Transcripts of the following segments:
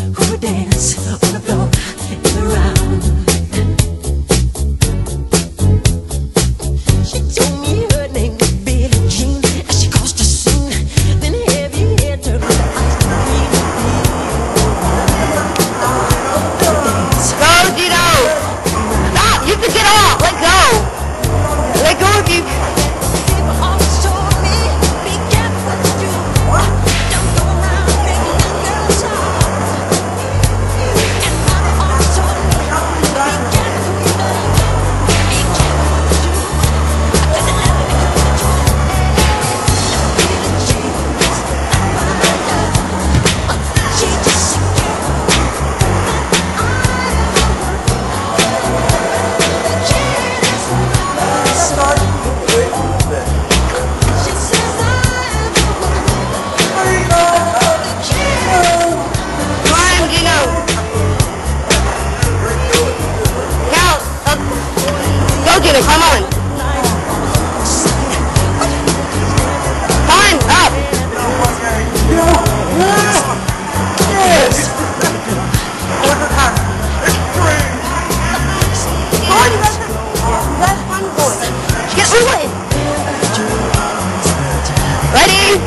who would dance on the floor in the round. She told me her name was Billie Jean as she caused a scene. Then heavy hair turned her eyes to green. Go, Gino! Stop! You have to get off! Let go! Let go of you! Gino, come on. Time up. Yes. Get away. Ready?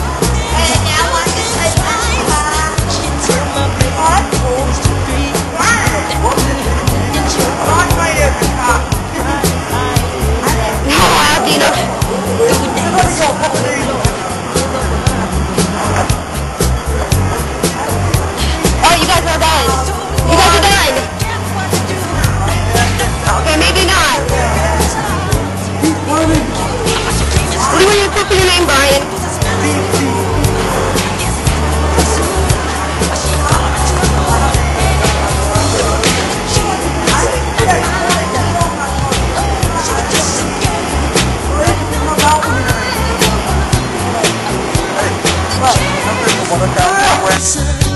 Oh, you guys are done. You guys are done. Okay, maybe not. What do you want to put for your name, Brian? Sun